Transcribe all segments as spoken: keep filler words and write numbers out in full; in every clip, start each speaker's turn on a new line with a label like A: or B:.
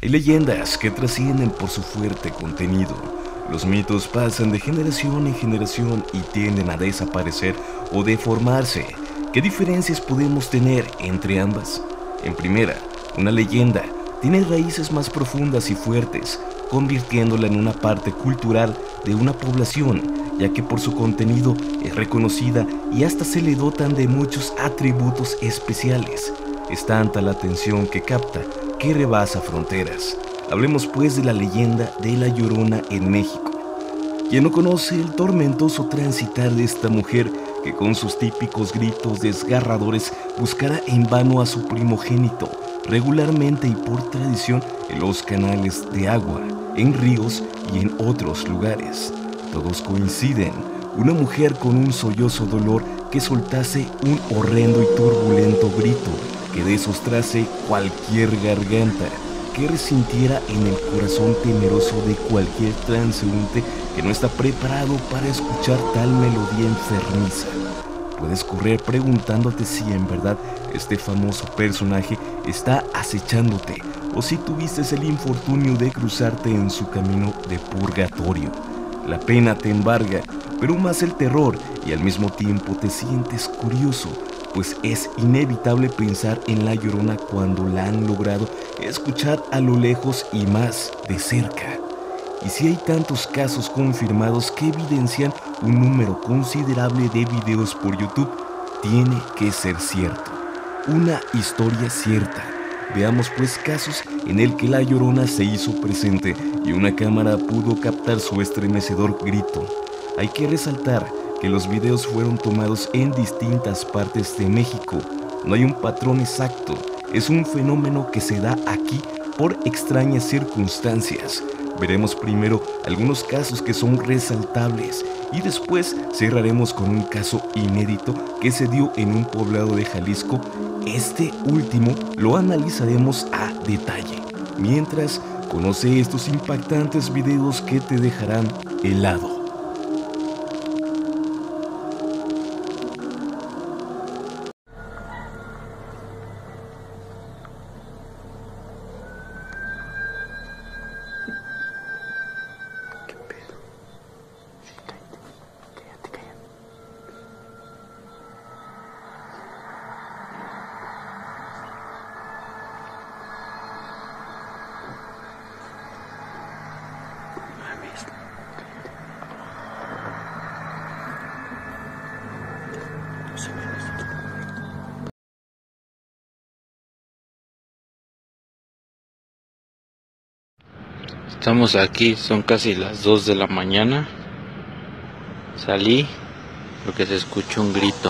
A: Hay leyendas que trascienden por su fuerte contenido. Los mitos pasan de generación en generación y tienden a desaparecer o deformarse. ¿Qué diferencias podemos tener entre ambas? En primera, una leyenda tiene raíces más profundas y fuertes, convirtiéndola en una parte cultural de una población, ya que por su contenido es reconocida y hasta se le dotan de muchos atributos especiales. Es tanta la atención que capta que rebasa fronteras. Hablemos pues de la leyenda de La Llorona en México. ¿Quién no conoce el tormentoso transitar de esta mujer que con sus típicos gritos desgarradores buscará en vano a su primogénito, regularmente y por tradición en los canales de agua, en ríos y en otros lugares? Todos coinciden, una mujer con un sollozo dolor que soltase un horrendo y turbulento grito que desostrase cualquier garganta, que resintiera en el corazón temeroso de cualquier transeúnte que no está preparado para escuchar tal melodía enfermiza. Puedes correr preguntándote si en verdad este famoso personaje está acechándote o si tuviste el infortunio de cruzarte en su camino de purgatorio. La pena te embarga, pero más el terror, y al mismo tiempo te sientes curioso, pues es inevitable pensar en La Llorona cuando la han logrado escuchar a lo lejos y más de cerca. Y si hay tantos casos confirmados que evidencian un número considerable de videos por YouTube, tiene que ser cierto. Una historia cierta. Veamos pues casos en el que La Llorona se hizo presente y una cámara pudo captar su estremecedor grito. Hay que resaltar que los videos fueron tomados en distintas partes de México. No hay un patrón exacto, es un fenómeno que se da aquí por extrañas circunstancias. Veremos primero algunos casos que son resaltables y después cerraremos con un caso inédito que se dio en un poblado de Jalisco. Este último lo analizaremos a detalle. Mientras, conoce estos impactantes videos que te dejarán helado.
B: Estamos aquí, son casi las dos de la mañana. Salí porque se escuchó un grito.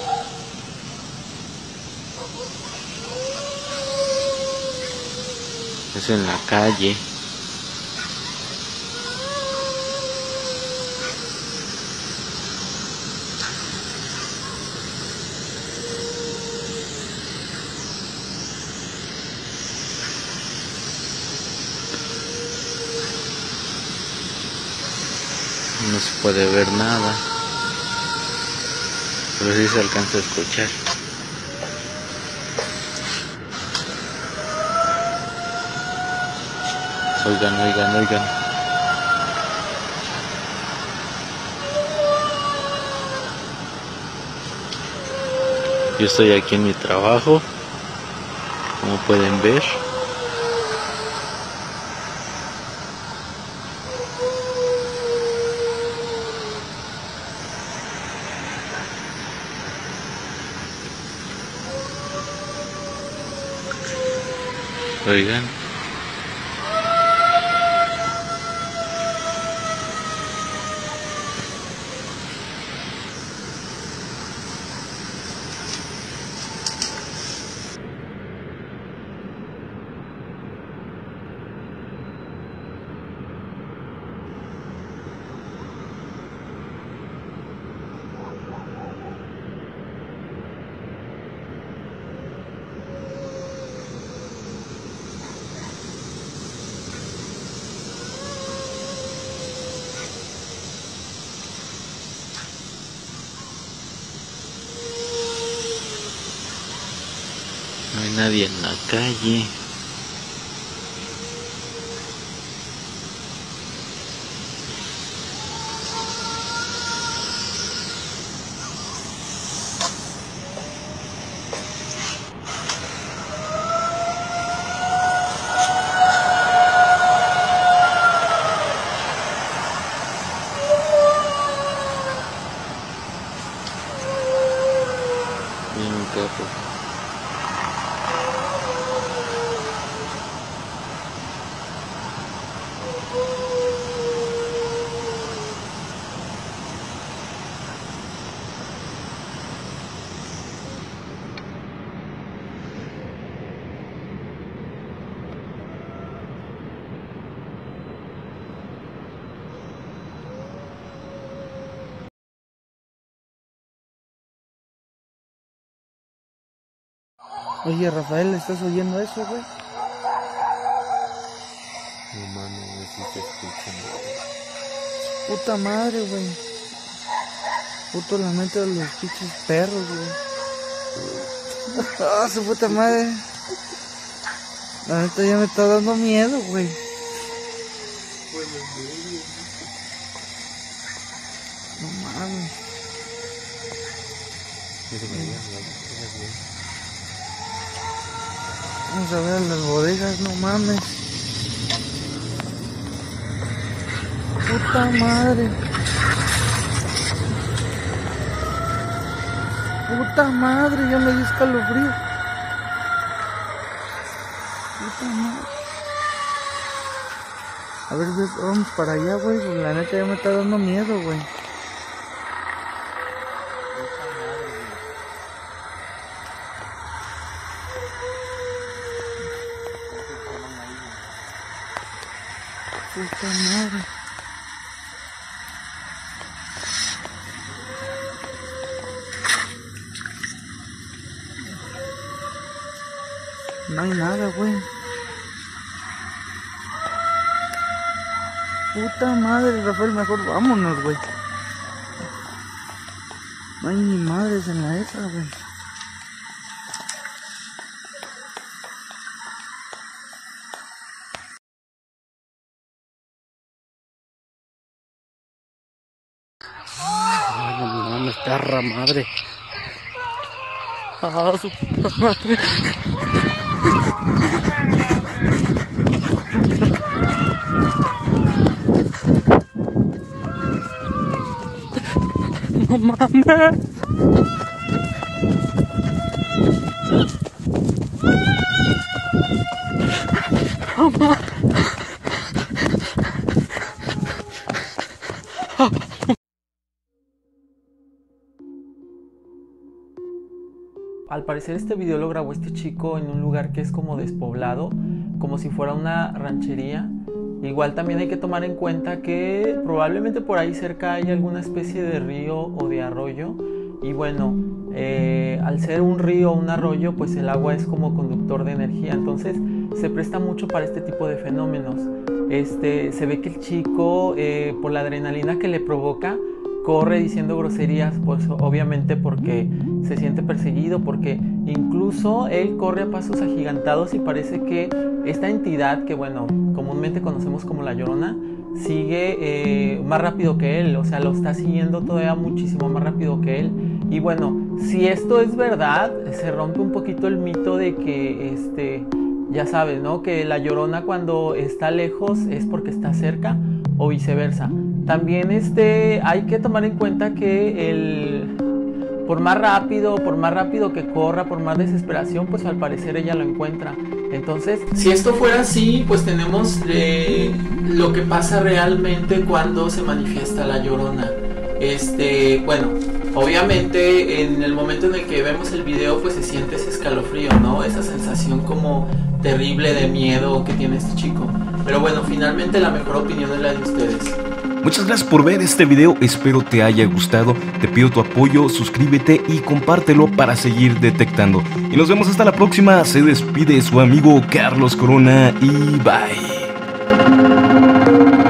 B: Es en la calle. No se puede ver nada, pero sí se alcanza a escuchar. Oigan, oigan, oigan. Yo estoy aquí en mi trabajo, como pueden ver. Oigan. No hay nadie en la calle. rato.
C: Oye, Rafael, ¿estás oyendo eso, güey?
B: No mames, no sé si te escuchan.
C: Puta madre, güey. Puto la mente de los pinches perros, güey. Ah, su puta madre. La neta ya me está dando miedo, güey. No mames. Vamos a ver las bodegas, no mames. Puta madre. Puta madre, ya me dio escalofrío. Puta madre. A ver, vamos para allá, güey, porque la neta ya me está dando miedo, güey. Puta madre. No hay nada, güey. Puta madre, Rafael, mejor vámonos, güey. No hay ni madres en la esa, güey.
B: Ay, no mames, perra madre. Ah, su puta madre. No mames. No mames.
D: Al parecer este video lo grabó este chico en un lugar que es como despoblado, como si fuera una ranchería. Igual también hay que tomar en cuenta que probablemente por ahí cerca hay alguna especie de río o de arroyo. Y bueno, eh, al ser un río o un arroyo, pues el agua es como conductor de energía. Entonces se presta mucho para este tipo de fenómenos. Este, se ve que el chico, eh, por la adrenalina que le provoca, corre diciendo groserías, pues obviamente porque se siente perseguido, porque incluso él corre a pasos agigantados y parece que esta entidad que, bueno, comúnmente conocemos como la Llorona, sigue eh, más rápido que él, o sea, lo está siguiendo todavía muchísimo más rápido que él. Y bueno, si esto es verdad, se rompe un poquito el mito de que, este, ya sabes, ¿no? Que la Llorona cuando está lejos es porque está cerca o viceversa. También este, hay que tomar en cuenta que el, por más rápido, por más rápido que corra, por más desesperación, pues al parecer ella lo encuentra. Entonces, si esto fuera así, pues tenemos eh, lo que pasa realmente cuando se manifiesta la Llorona. Este, bueno, obviamente en el momento en el que vemos el video, pues se siente ese escalofrío, ¿no? Esa sensación como terrible de miedo que tiene este chico. Pero bueno, finalmente la mejor opinión es la de ustedes.
A: Muchas gracias por ver este video, espero te haya gustado, te pido tu apoyo, suscríbete y compártelo para seguir detectando. Y nos vemos hasta la próxima, se despide su amigo Carlos Corona y bye.